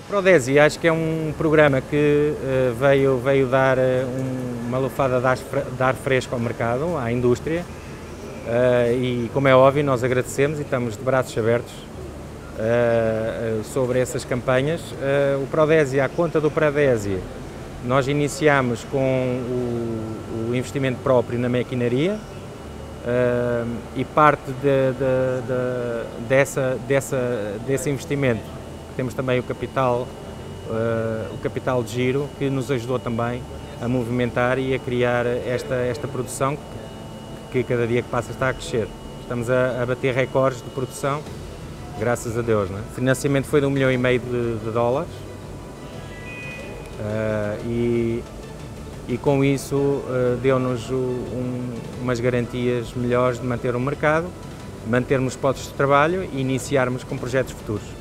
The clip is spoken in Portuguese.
Prodesi, acho que é um programa que veio dar uma lufada de ar fresco ao mercado, à indústria, e como é óbvio nós agradecemos e estamos de braços abertos sobre essas campanhas. O Prodesi, à conta do Prodesi, nós iniciamos com o investimento próprio na maquinaria, e parte desse investimento temos também o capital de giro, que nos ajudou também a movimentar e a criar esta produção que cada dia que passa está a crescer. Estamos a bater recordes de produção, graças a Deus, não é? O financiamento foi de $1,5 milhão de dólares, e com isso deu-nos umas garantias melhores de manter o mercado, mantermos postos de trabalho e iniciarmos com projetos futuros.